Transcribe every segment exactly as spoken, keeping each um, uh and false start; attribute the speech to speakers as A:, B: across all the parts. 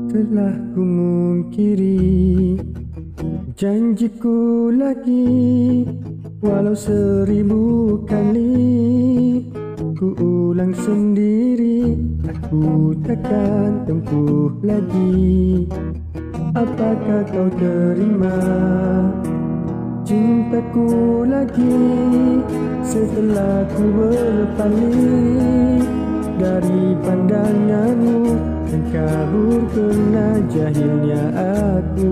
A: Telah ku mungkiri janjiku lagi, walau seribu kali ku ulang sendiri. Aku takkan tempuh lagi. Apakah kau terima cintaku lagi setelah ku berpaling dari pandanganmu dan kabur karena jahilnya aku?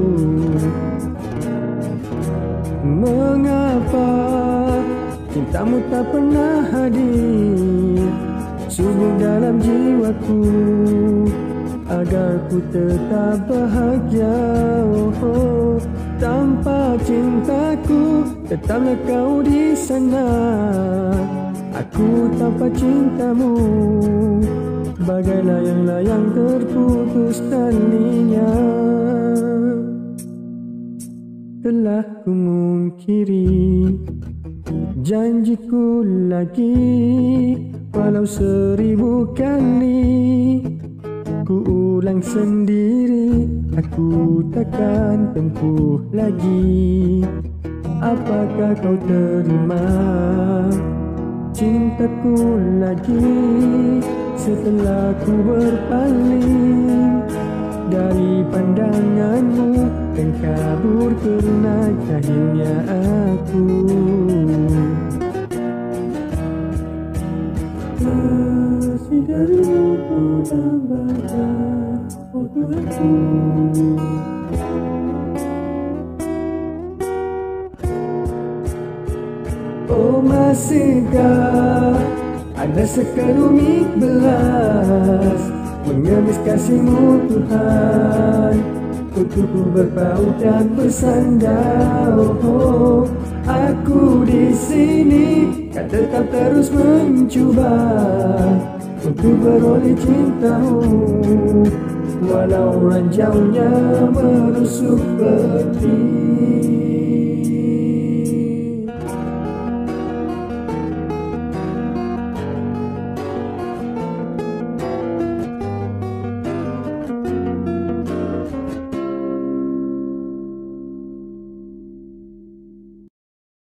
A: Mengapa cintamu tak pernah hadir sungguh dalam jiwaku agar ku tetap bahagia? Oh, tanpa cintaku tetaplah kau di sana. Aku tanpa cintamu bagai layang-layang terputus talinya. Telah ku mungkiri janjiku lagi, walau seribu kali ku ulang sendiri. Aku takkan tempuh lagi. Apakah kau terima cintaku lagi setelah ku berpaling dari pandanganmu dan kabur karena jahilnya aku? Kasih darimu ku dambakan, oh Tuhanku. Oh, masihkah ada sekelumit belas mengemis kasih-Mu Tuhan, untuk ku berpaut dan bersandar. Oh, aku di sini kan tetap terus mencuba untuk beroleh cinta-Mu, walau ranjaunya menusuk peti.